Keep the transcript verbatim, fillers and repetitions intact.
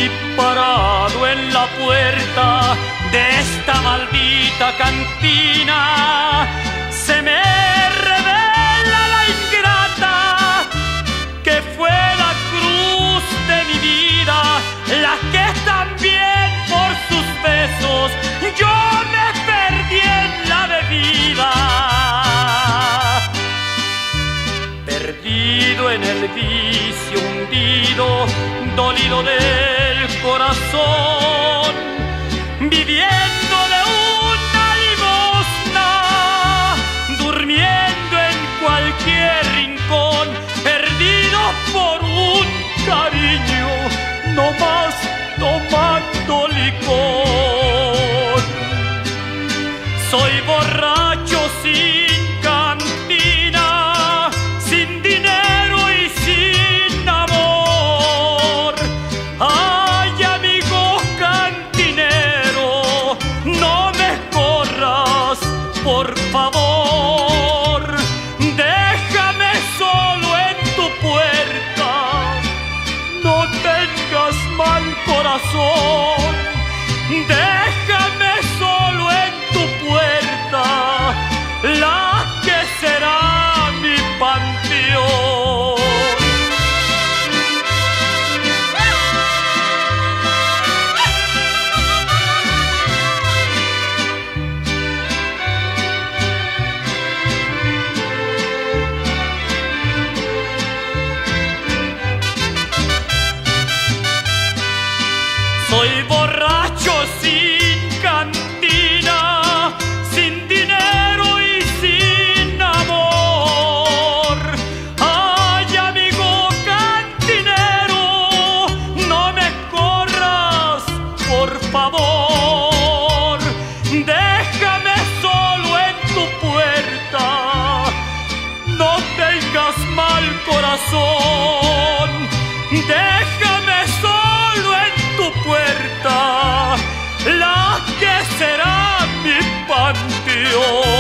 y parado en la puerta de esta maldita cantina se me revela la ingrata que fue la cruz de mi vida, la que también por sus besos yo me perdí en la bebida. Perdido en el vicio, hundido, dolido del corazón, viviendo de una limosna, durmiendo en cualquier rincón, perdido por un cariño, no más tomando licor. Soy borracho sin cantina, sin dinero y sin amor. Ay, amigo cantinero, no me corras, por favor. Déjame solo en tu puerta, no tengas mal corazón. Déjame solo en tu puerta, la que será mi panteón. Soy borracho sin cantina, sin dinero y sin amor. Ay, amigo cantinero, no me corras, por favor. Déjame solo en tu puerta, no tengas mal corazón. Déjame solo en tu puerta, la que será mi panteón.